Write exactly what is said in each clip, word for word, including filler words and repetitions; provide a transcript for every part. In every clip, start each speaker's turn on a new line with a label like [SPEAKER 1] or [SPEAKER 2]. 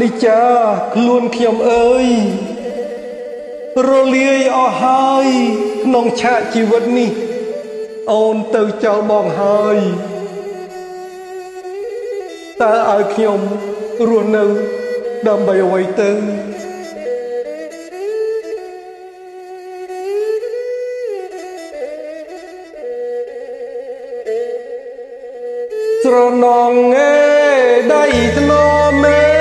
[SPEAKER 1] មីចាខ្លួនខ្ញុំអើយរលាយអស់ហើយក្នុងឆាកជីវិតនេះអូនទៅចោលបងហើយតើឲ្យខ្ញុំរស់នៅដើម្បីអ្វីទៅស្រណងអេដៃថ្នមអេ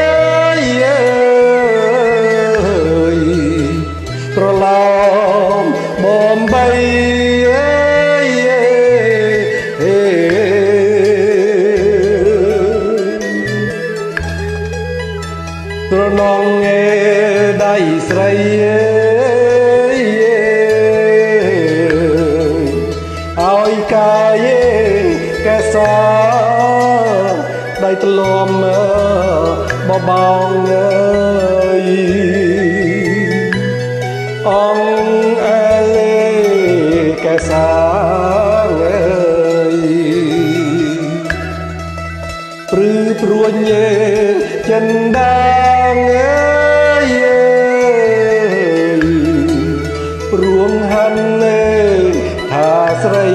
[SPEAKER 1] ប្រឡំបំបីស្រណងអេដៃស្រីឲ្យកាយកែសាដៃថ្លមបបងអើយអងអែលេកែសាអើយព្រឺព្រួញចិនដាងអើយព្រួងហាន់លេថាស្រី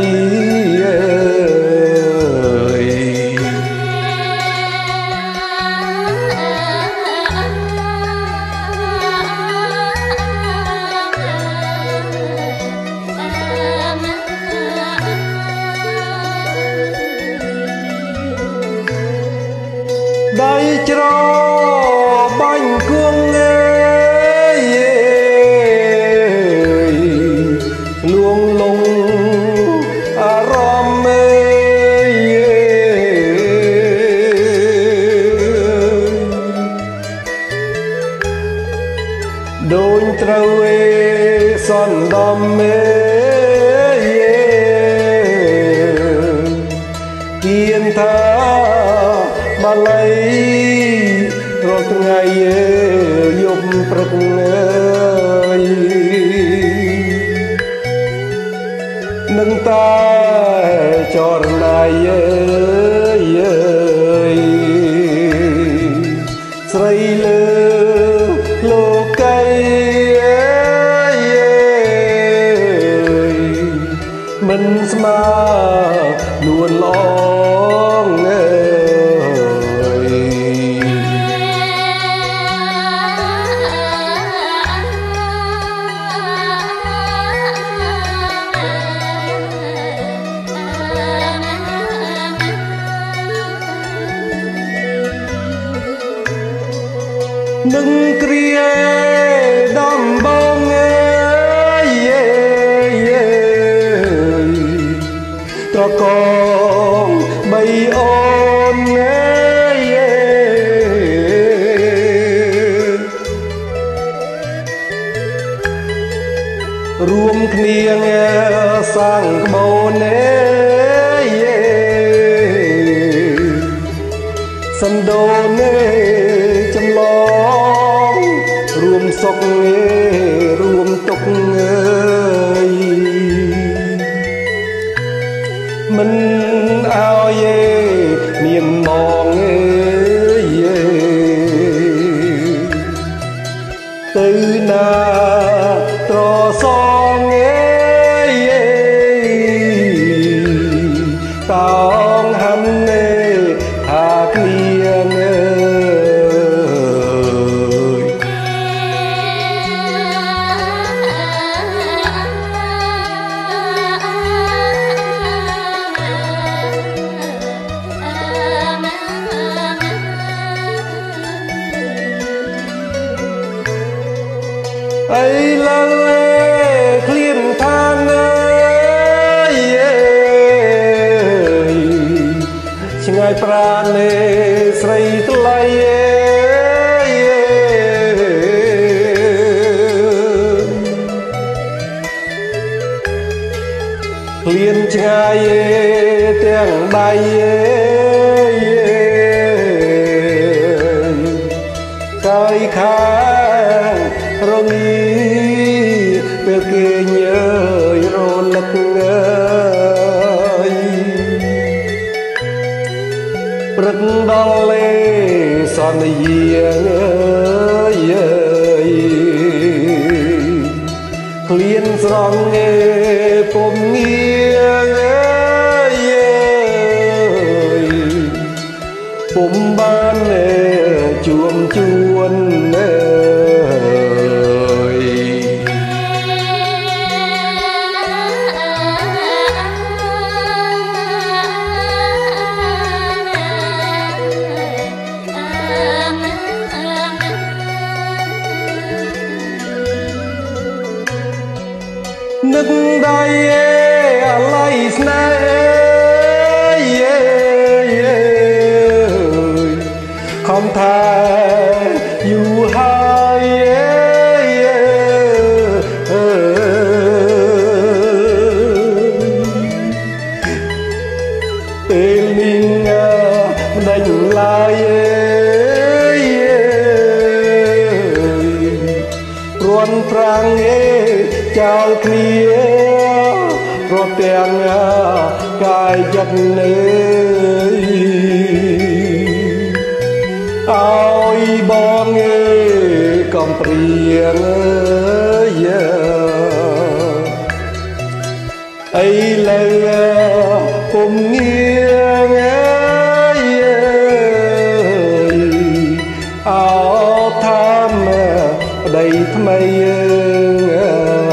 [SPEAKER 1] ដៃច្របាញ់គួងអើយលួងលងអារម្មណ៍អើយដូចត្រូវឯសន្តំអើយគៀនថាបាលីរាល់ថ្ងៃយប់ព្រឹកអើយនឹងតែចរណៃអើយស្រីលើលោកីអើយមិនស្មើនួនឡងអើនឹងគ្រាដំបងអើយត្រកងបីអូនអើយរួមគ្នាសាងក្បូនអើយសណ្ដូនចម្លងរួមសុខរួមទុក្ខអើយមិនឲ្យមានមកអើយទៅណាត្រសងអើយតងហាន់ថាគ្នាអើអីឡើយឃ្លានថាងអើយឆ្ងាយប្រាណេស្រីថ្លៃអើយឃ្លានឆ្ងាយទាំងដៃកាយខាងរងពេលគេញើយរលឹកអើយព្រឹកដល់លេសន្យាเลียนสรองเอผมเงียงเอยผมบ้านเอจวมจวนเอยนึกได้อะไรสนาคำทายอยู่หายเปลิงมันได้อยู่ลายรวนปรางเอเจ้าเคลียรถแต่งกายยันเนยเอาอีบองเอกำเปรียงเยไอ้เลยผมเงียงเอาทำได้ทำไม